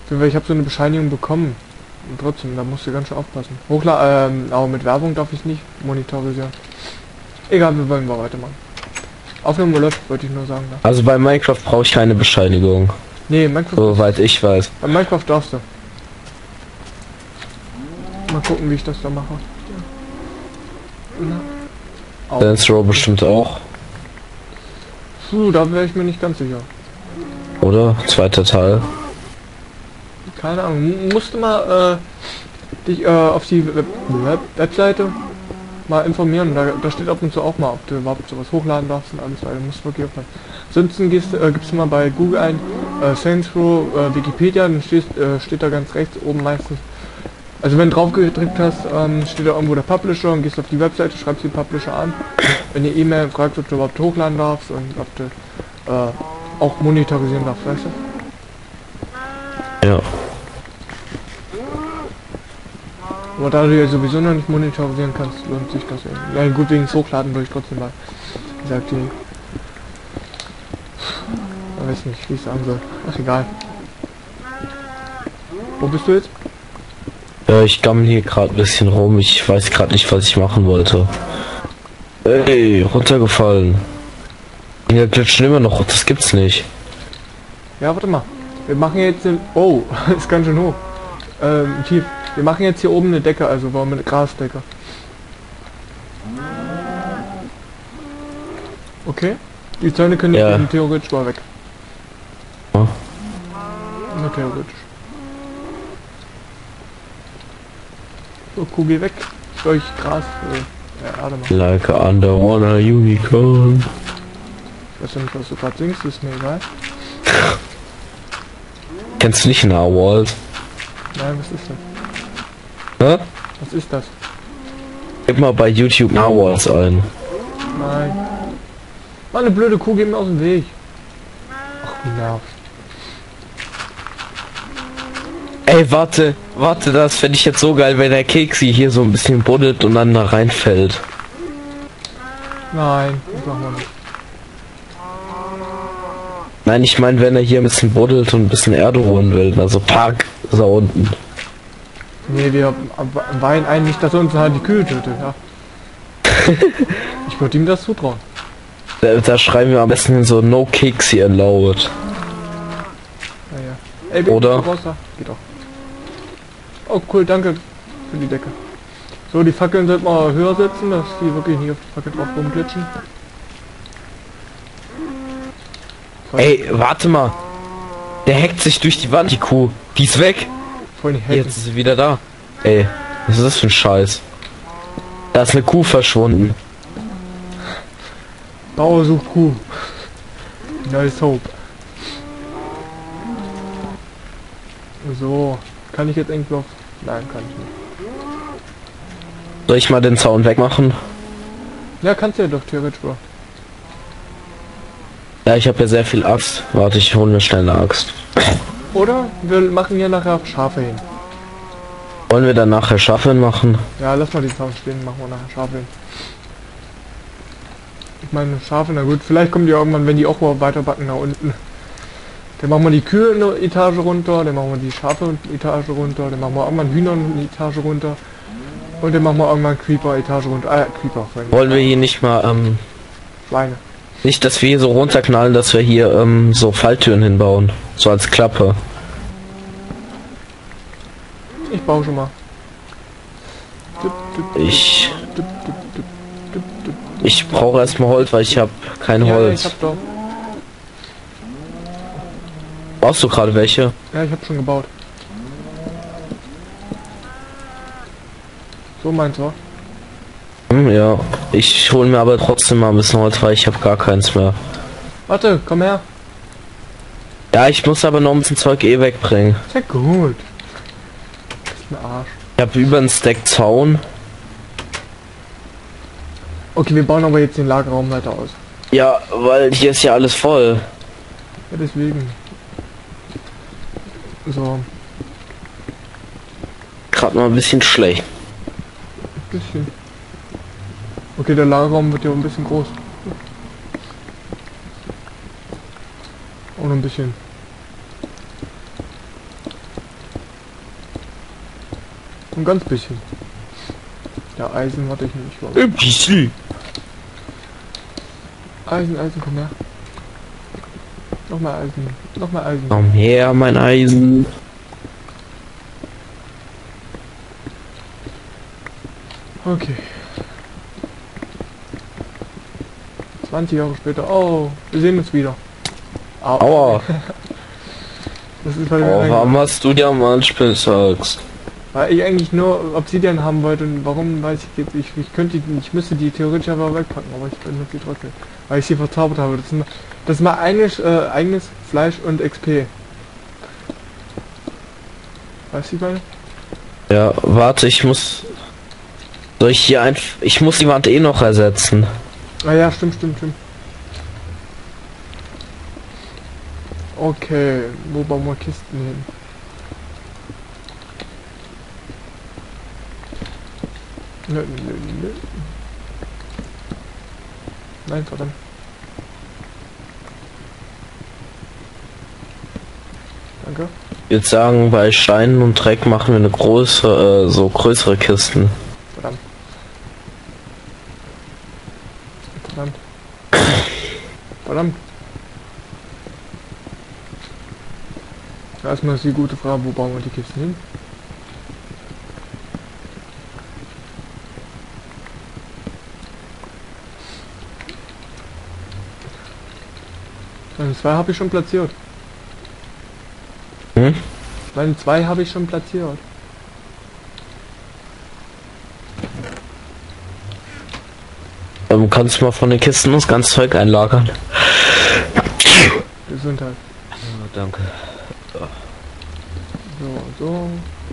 Ich habe so eine Bescheinigung bekommen. Und trotzdem, da musst du ganz schön aufpassen. Hochladen, aber mit Werbung darf ich nicht monetarisieren. Egal, wir wollen mal weitermachen. Aufnahme läuft, wollte ich nur sagen. Ne? Also bei Minecraft brauche ich keine Bescheinigung. Nee, Minecraft. Soweit ich weiß. Bei Minecraft darfst du. Mal gucken, wie ich das da mache. Ja. Dance Row bestimmt auch. Puh, da wäre ich mir nicht ganz sicher. Oder? Zweiter Teil. Keine Ahnung. Musste mal dich auf die Webseite mal informieren. Da steht ab und zu auch mal, ob du überhaupt sowas hochladen darfst und alles, weil du musst wirklich aufpassen. Ansonsten gibst du mal bei Google ein Saints Row Wikipedia, dann steht da ganz rechts oben meistens. Also wenn du drauf gedrückt hast, steht da irgendwo der Publisher und gehst auf die Webseite, schreibst den Publisher an. Wenn die E-Mail fragt, ob du überhaupt hochladen darfst und ob du auch monetarisieren darfst, weißt du? Ja. Aber da du ja sowieso noch nicht monetarisieren kannst, lohnt sich das eben. Ja gut, wegen des Hochladen würde ich trotzdem mal gesagt, ich weiß nicht, wie ich sagen soll. Ach egal. Wo bist du jetzt? Ich gammel hier gerade ein bisschen rum. Ich weiß gerade nicht, was ich machen wollte. Ey, runtergefallen. Hier glitschen immer noch. Das gibt's nicht. Ja, warte mal. Wir machen jetzt den... Oh, ist ganz schön hoch. Tief. Wir machen jetzt hier oben eine Decke, also warum eine Grasdecke. Okay. Die Zäune können ja theoretisch mal weg. Ja. Na, theoretisch. So, Kugel weg. Durch Gras. Erde machen. Like a underwater unicorn. Ich weiß nicht, was du gerade singst, ist mir egal. Kennst du nicht Narwhals? Nein, was ist das? Hä? Was ist das? Gib mal bei YouTube Narwhals ein. Nein. Mann, eine blöde Kuh, geht mir aus dem Weg. Ach, wie nervt. Ey, warte, das fände ich jetzt so geil, wenn der Keksi hier so ein bisschen buddelt und dann da reinfällt. Nein, das machen wir nicht. Nein, ich meine, wenn er hier ein bisschen buddelt und ein bisschen Erde holen will, also Park ist da unten. Nee, wir weinen eigentlich, dass er uns halt die Kühe tötet, ja. Ich würde ihm das zutrauen. Da schreiben wir am besten so No Keksi allowed. Ja. Ey, oder? Geht auch. Oh cool, danke für die Decke. So, die Fackeln sollten wir höher setzen, dass die wirklich nicht auf die Fackel drauf rumglitschen. Ey, warte mal. Der hackt sich durch die Wand, die Kuh. Die ist weg. Jetzt ist sie wieder da. Ey, was ist das für ein Scheiß? Da ist eine Kuh verschwunden. Bauer sucht Kuh. Nice Hope. So, kann ich jetzt irgendwie auf... Nein, kann ich nicht. Soll ich mal den Zaun wegmachen? Ja, kannst du ja doch theoretisch, Bro. Ja, ich habe ja sehr viel Axt. Warte, ich hole mir schnell eine Axt. Oder wir machen hier nachher Schafe hin. Wollen wir dann nachher Schafe machen? Ja, lass mal die Zaun stehen, machen wir nachher Schafe hin. Ich meine Schafe, na gut, vielleicht kommen die irgendwann, wenn die auch mal weiter backen, nach unten. Dann machen wir die Kühe eine Etage runter, dann machen wir die Schafe eine Etage runter, dann machen wir irgendwann Hühner eine Etage runter. Und dann machen wir irgendwann Creeper Etage runter. Creeper. Wollen wir hier nicht mal, Schweine. Nicht, dass wir hier so runterknallen, dass wir hier so Falltüren hinbauen. So als Klappe. Ich baue schon mal. Ich brauche erstmal Holz, weil ich habe kein Holz. Ich hab doch. Brauchst du gerade welche? Ja, ich habe schon gebaut. So meinst du? Ja, ich hole mir aber trotzdem mal ein bisschen Holz, weil ich habe gar keins mehr. Warte, komm her. Ja, ich muss aber noch ein bisschen Zeug wegbringen. Sehr gut. Das ist ein Arsch. Ich habe über einen Stack Zaun. Okay, wir bauen aber jetzt den Lagerraum weiter aus. Ja, weil hier ist ja alles voll. Ja, deswegen. So. Gerade mal ein bisschen schlecht. Ein bisschen. Okay, der Lagerraum wird ja ein bisschen groß. Und ein bisschen. Ein ganz bisschen. Ja, Eisen hatte ich nicht. Ein bisschen. Eisen, komm her. Nochmal Eisen. Komm her, mein Eisen. Okay. 20 Jahre später. Oh, wir sehen uns wieder. Au. Aua. Das ist, weil, Oh, warum hast du dir manchmal sagst? weil ich eigentlich nur Obsidian haben wollte und warum weiß ich jetzt. Ich müsste die theoretisch aber wegpacken, aber ich benutze sie trotzdem. Weil ich sie verzaubert habe. Das ist mal eigenes Fleisch und XP. Weißt du, meine? Ja, warte, soll ich hier ich muss die Wand eh noch ersetzen. Ah ja, stimmt. Okay, wo bauen wir Kisten hin? Nö. Nein, verdammt. Danke. Ich würde sagen, bei Steinen und Dreck machen wir eine größere Kisten. Verdammt. Erstmal ist die gute Frage, wo bauen wir die Kisten hin? Meine 2 habe ich schon platziert. Meine 2 habe ich schon platziert. Kannst du mal von den Kisten das ganze Zeug einlagern? Gesundheit. Ja, danke. So.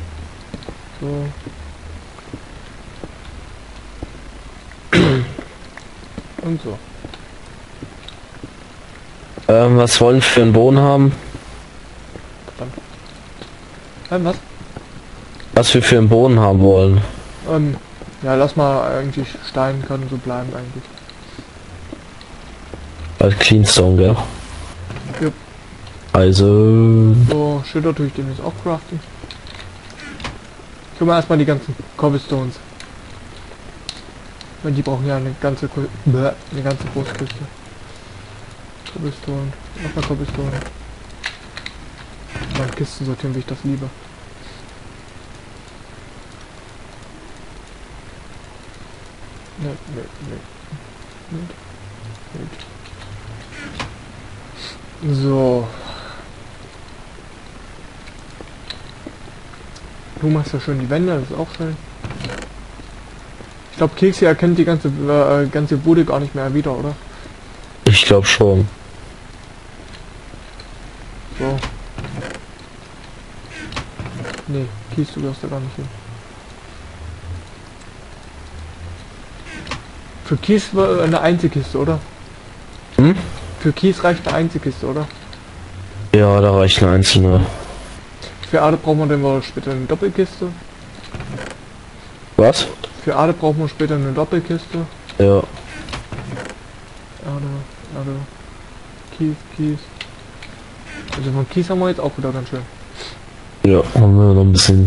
Und so. Was wollen wir für einen Boden haben? Was? Was wir für einen Boden haben wollen? Ja, lass mal eigentlich Stein können so bleiben eigentlich. Als Cleanstone, gell? Jupp. Also... So, Schilder tue ich den jetzt auch craften. Guck mal erstmal die ganzen Cobblestones. Weil die brauchen ja eine ganze große Kiste. Cobblestone, nochmal Cobblestone. Beim Kisten sortieren, wie ich das liebe. So. Du machst ja schön die Wände, das ist auch schön. Ich glaube, Keksi erkennt die ganze Bude gar nicht mehr wieder, oder? Ich glaube schon. So. Nee, Kies, du gehörst da gar nicht hin. Für Kies war eine Einzelkiste, oder? Für Kies reicht eine Einzelkiste, oder? Ja, da reicht eine einzelne. Für Erde brauchen wir dann mal später eine Doppelkiste. Was? Für Erde brauchen wir später eine Doppelkiste. Ja. Erde. Kies. Also von Kies haben wir jetzt auch wieder ganz schön. Ja, haben wir noch ein bisschen.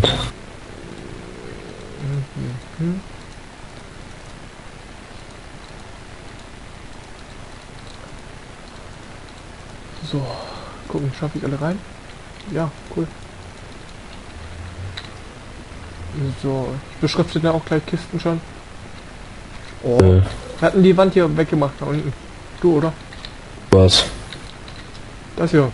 So, gucken, schaffe ich alle rein? Ja, cool. So, ich beschrifte ja auch gleich Kisten schon. Oh, wir hatten die Wand hier weggemacht da unten. Du, oder? Was? Das hier.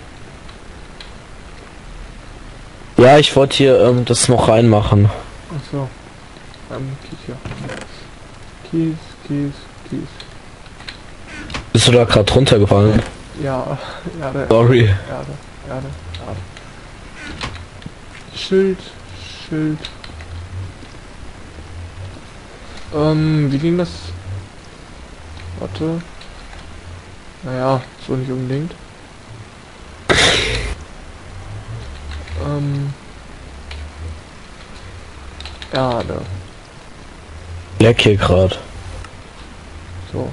Ja, ich wollte hier das noch reinmachen. Ach so. Kies hier. Kies. Bist du da gerade runtergefallen? Ja, Erde. Sorry. Erde. Schild. Wie ging das? Warte. Naja, so nicht unbedingt. Erde. Leck hier gerade. So.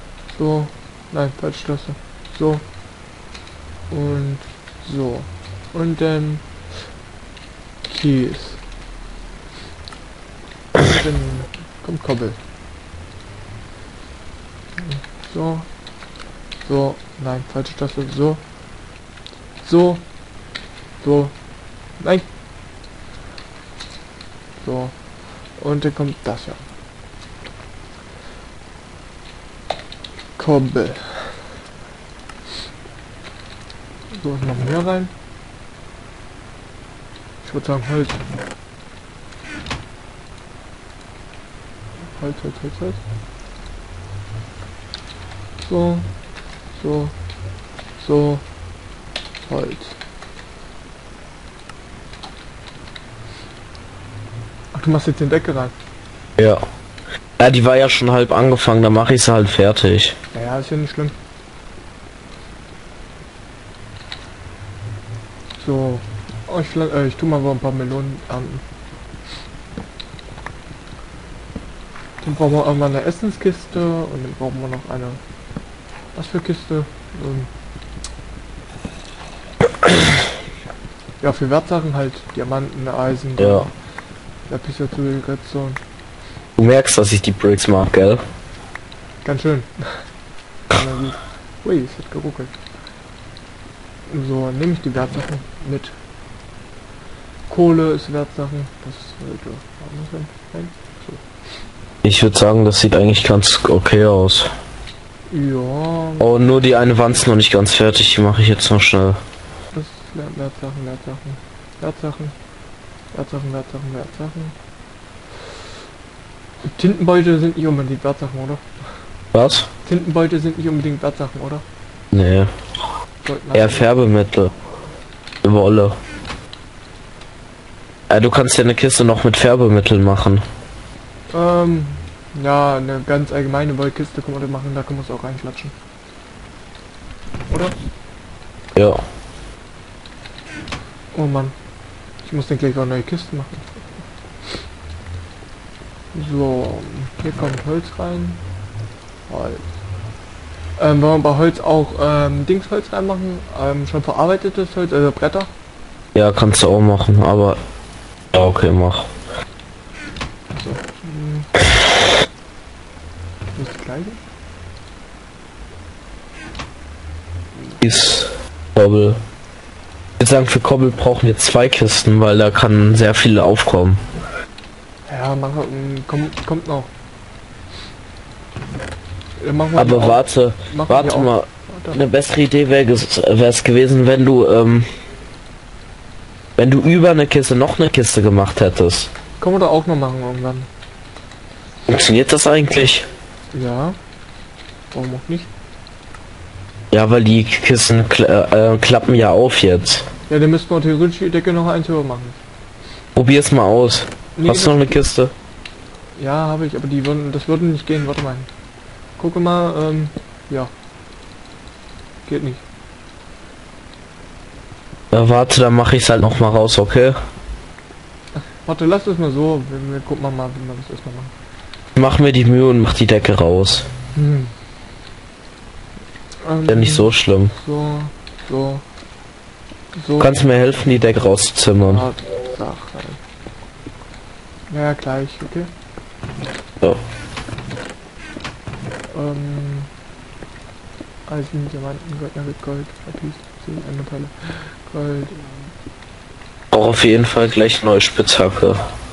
Nein, falsche Taste. So. Und so. Und dann Kies. Und dann kommt Koppel. So. So. Nein, falsche Taste. So. So. So. Nein. So. Und dann kommt das ja. Koppel. So, noch mehr rein. Ich würde sagen Holz. Holz. So. So. Holz. Ach, du machst jetzt den Deckel rein. Ja. Ja, die war ja schon halb angefangen, dann mache ich sie halt fertig. Naja, ist ja nicht schlimm. So. Oh, ich tu mal ein paar Melonen ernten. Dann brauchen wir irgendwann eine Essenskiste und dann brauchen wir noch eine... Was für Kiste? Ja, für Wertsachen halt. Diamanten, Eisen... Ja. Lapis Lazuli, Redstone. Du merkst, dass ich die Bricks mag, gell? Ganz schön. Na gut. Ui, es hat geruckelt. So, nehme ich die Wertsachen mit. Kohle ist Wertsachen. Das sollte anders sein. Nein? So. Ich würde sagen, das sieht eigentlich ganz okay aus. Ja. Oh, nur die eine Wand ist noch nicht ganz fertig, die mache ich jetzt noch schnell. Das ist Wertsachen. Tintenbeutel sind nicht unbedingt Wertsachen, oder? Was? Tintenbeutel sind nicht unbedingt Wertsachen, oder? Nee. Eher Färbemittel. Wolle. Ja, du kannst ja eine Kiste noch mit Färbemitteln machen. Ja, eine ganz allgemeine Wollkiste kann man da machen, da kann man es auch reinklatschen. Oder? Ja. Oh Mann. Ich muss dann gleich auch neue Kisten machen. So, hier kommt Holz rein. Holz. Wollen wir bei Holz auch Dingsholz reinmachen? Schon verarbeitetes Holz, also Bretter? Ja, kannst du auch machen, aber... Ja, okay, mach. So. Das gleiche? Ist Kobbel. Ich würde sagen, für Kobbel brauchen wir 2 Kisten, weil da kann sehr viele aufkommen. Ja, kommt noch. Aber warte mal. Eine bessere Idee wäre es gewesen, wenn du über eine Kiste noch eine Kiste gemacht hättest. Können wir da auch noch machen irgendwann. Funktioniert das eigentlich? Ja. Warum auch nicht? Ja, weil die Kisten klappen ja auf jetzt. Ja, dann müssten wir theoretisch die Decke noch eins höher machen. Probier's mal aus. Nee, hast du noch eine Kiste? Ja, habe ich, aber das würde nicht gehen. Warte mal. Gucke mal, ja. Geht nicht. Ja, warte, dann mache ich es halt noch mal raus, okay? Warte, lass es mal so. Wir gucken mal, wie wir das erstmal machen. Mach mir die Mühe und mach die Decke raus. Ja, nicht so schlimm. So. Du kannst mir helfen, die Decke rauszuzimmern. Ja, sag rein. Ja, gleich, okay. So. Eisen, Diamanten, Gold, Lapis, Edelmetalle, Gold. Auch auf jeden Fall gleich neue Spitzhacke.